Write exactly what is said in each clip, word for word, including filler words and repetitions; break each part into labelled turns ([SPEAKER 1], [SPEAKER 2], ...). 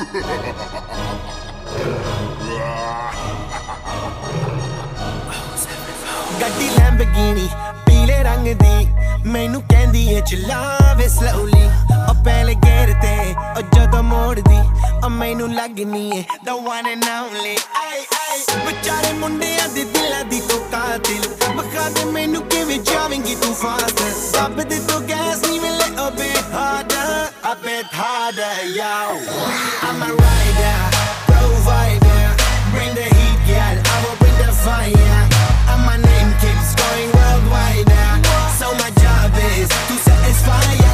[SPEAKER 1] ਗੱਡੀ ਲੈਂਬਗੀਨੀ ਪੀਲੇ ਰੰਗ ਦੀ ਮੈਨੂੰ ਕਹਿੰਦੀ ਏ ਚਲਾਵੇ slowly ਉਹ ਪਹਿਲੇ ਗੇਰ ਤੇ ਉਹ ਜਦੋਂ ਮੋੜਦੀ ਉਹ ਮੈਨੂੰ ਲੱਗਨੀ ਏ the one and only ਆਈ ਆਈ ਵਿਚਾਰੇ ਮੁੰਡਿਆਂ ਦੇ ਦਿਲਾਂ ਦੀ ਤੂੰ ਕਾਤਿਲ ਬਖਾ ਦੇ ਮੈਨੂੰ ਕਿਵੇਂ ਜਾਵੇਂਗੀ ਤੂੰ ਫਾਸਟ ਦੱਬ ਦੇ ਤੂੰ ਗੈਸ ਨਹੀਂ ਮਿਲੇ a bit harder a bit harder yo I'm a rider provider bring the heat girl I will bring the fire and my name keeps going worldwide now so my job is to satisfy ya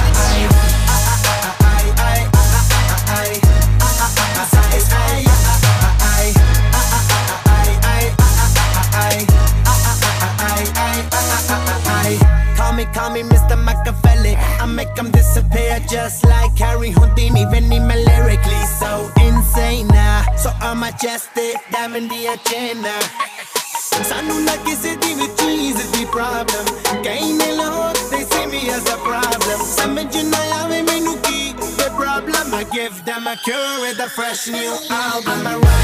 [SPEAKER 1] Call me Mister Machiavelli I make them disappear just like Harry Houdini When I'm lyrically so insane now So I'm majestic, diamond the agenda Sanu na kisi di vi cheese di problem Kaine log, they see me as a problem Samajh na aave mainu ki the problem I give them a cure with a fresh new album I'm a